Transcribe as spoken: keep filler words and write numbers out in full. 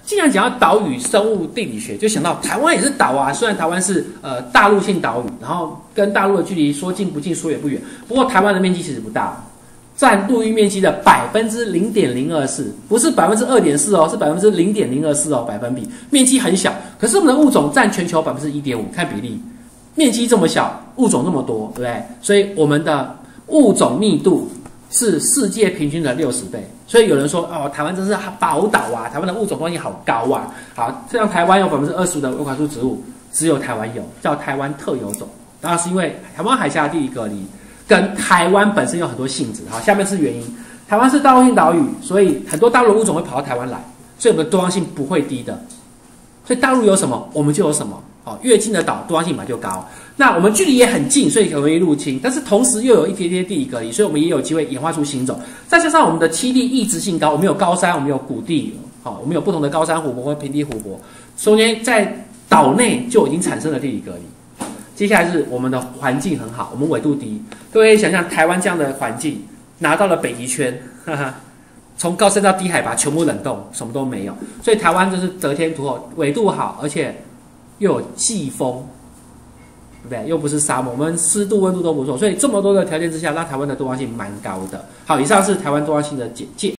既然讲到岛屿生物地理学，就想到台湾也是岛啊。虽然台湾是呃大陆性岛屿，然后跟大陆的距离说近不近，说远不远。不过台湾的面积其实不大，占陆域面积的百分之零点零二四，不是百分之二点四哦，是百分之零点零二四哦，百分比面积很小。可是我们的物种占全球百分之一点五，看比例，面积这么小，物种那么多，对不对？所以我们的物种密度是世界平均的六十倍。所以有人说哦，台湾真是宝岛啊，台湾的物种多样性好高啊。好，这样台湾有百分之二十五的维管束植物，只有台湾有，叫台湾特有种。当然是因为台湾海峡地理隔离，跟台湾本身有很多性质。好，下面是原因。台湾是大陆性岛屿，所以很多大陆物种会跑到台湾来，所以我们的多样性不会低的。所以大陆有什么，我们就有什么。哦，越近的岛多样性本来就高。那我们距离也很近，所以很容易入侵，但是同时又有一些些地理隔离，所以我们也有机会演化出新种。再加上我们的栖地异质性高，我们有高山，我们有谷地，好、哦，我们有不同的高山湖泊或平地湖泊，中间在岛内就已经产生了地理隔离。接下来是我们的环境很好，我们纬度低，各位想象台湾这样的环境，拿到了北极圈，哈哈，从高山到低海拔全部冷冻，什么都没有，所以台湾就是得天独厚，纬度好，而且又有季风。对不对？又不是沙漠，我们湿度、温度都不错，所以这么多的条件之下，让台湾的多样性蛮高的。好，以上是台湾多样性的简介。